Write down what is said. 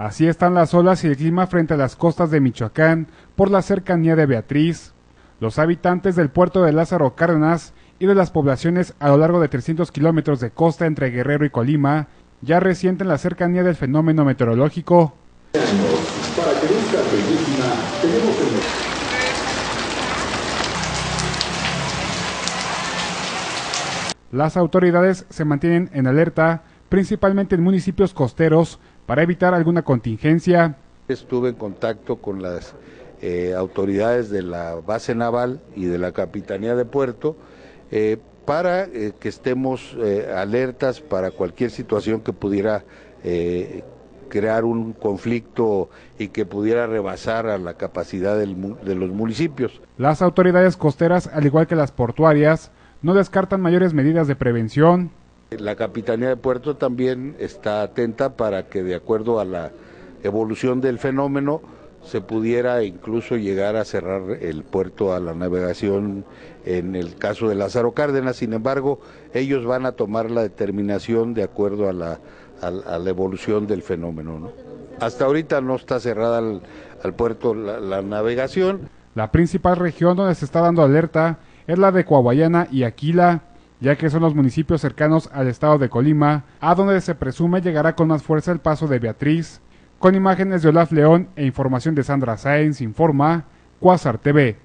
Así están las olas y el clima frente a las costas de Michoacán por la cercanía de Beatriz. Los habitantes del puerto de Lázaro Cárdenas y de las poblaciones a lo largo de 300 kilómetros de costa entre Guerrero y Colima ya resienten la cercanía del fenómeno meteorológico. Las autoridades se mantienen en alerta, principalmente en municipios costeros, para evitar alguna contingencia. Estuve en contacto con las autoridades de la base naval y de la Capitanía de Puerto para que estemos alertas para cualquier situación que pudiera crear un conflicto y que pudiera rebasar a la capacidad de los municipios. Las autoridades costeras, al igual que las portuarias, no descartan mayores medidas de prevención. La Capitanía de Puerto también está atenta para que, de acuerdo a la evolución del fenómeno, se pudiera incluso llegar a cerrar el puerto a la navegación en el caso de Lázaro Cárdenas. Sin embargo, ellos van a tomar la determinación de acuerdo a la evolución del fenómeno, ¿no? Hasta ahorita no está cerrada al puerto la navegación. La principal región donde se está dando alerta es la de Coahuayana y Aquila, ya que son los municipios cercanos al estado de Colima, a donde se presume llegará con más fuerza el paso de Beatriz. Con imágenes de Olaf León e información de Sandra Sáenz, informa Cuásar TV.